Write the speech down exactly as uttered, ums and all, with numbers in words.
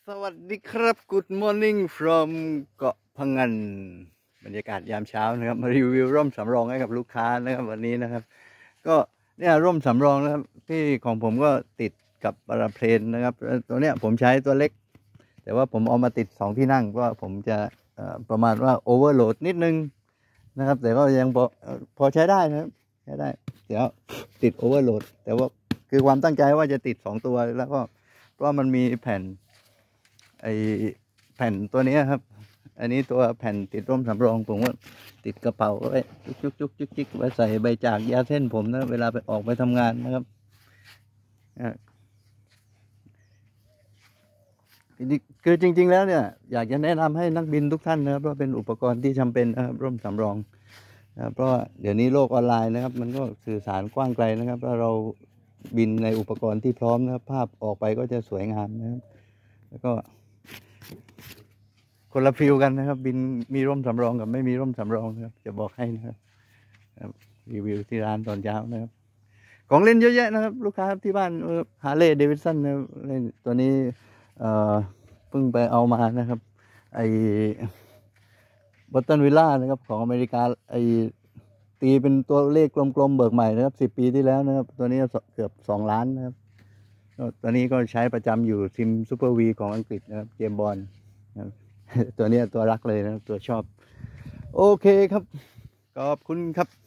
สวัสดีครับ Good morning from เกาะพะงันบรรยากาศยามเช้านะครับมารีวิวร่มสำรองให้กับลูกค้านะครับวันนี้นะครับก็เนี่ยร่มสำรองนะครับที่ของผมก็ติดกับปาราเพลนนะครับตัวเนี้ยผมใช้ตัวเล็กแต่ว่าผมเอามาติดสองที่นั่งเพราะผมจะประมาณว่าโอเวอร์โหลดนิดนึงนะครับแต่ก็ยังพอพอใช้ได้นะครับใช้ได้เดี๋ยวติดโอเวอร์โหลดแต่ว่าคือความตั้งใจว่าจะติดสองตัวแล้วก็เพราะมันมีแผ่นไอแผ่นตัวนี้ครับอันนี้ตัวแผ่นติดร่มสำรองผมว่าติดกระเป๋าไว้จุกจุกจุกจิกไว้ใส่ใบจากยาเส้นผมนะเวลาไปออกไปทำงานนะครับคือจริงๆแล้วเนี่ยอยากจะแนะนำให้นักบินทุกท่านนะครับเพราะเป็นอุปกรณ์ที่จำเป็นนะครับร่มสำรองนะเพราะเดี๋ยวนี้โลกออนไลน์นะครับมันก็สื่อสารกว้างไกลนะครับถ้าเราบินในอุปกรณ์ที่พร้อมนะครับภาพออกไปก็จะสวยงามนะครับแล้วก็คนละฟิลกันนะครับบินมีร่มสำรองกับไม่มีร่มสำรองนะครับจะบอกให้นะครับรีวิวที่ร้านตอนเช้านะครับของเล่นเยอะแยะนะครับลูกค้าที่บ้านฮาร์เลย์เดวิดสันนะเล่นตัวนี้เอ่อเพิ่งไปเอามานะครับไอ้บอตตันวิลล่านะครับของอเมริกาไอ้ตีเป็นตัวเลขกลมๆเบิกใหม่นะครับสิบปีที่แล้วนะครับตัวนี้เกือบสองล้านนะครับตัวนี้ก็ใช้ประจำอยู่ซิมซูเปอร์วีของอังกฤษนะครับเจมส์บอนด์ตัวนี้ตัวรักเลยนะตัวชอบโอเคครับขอบคุณครับ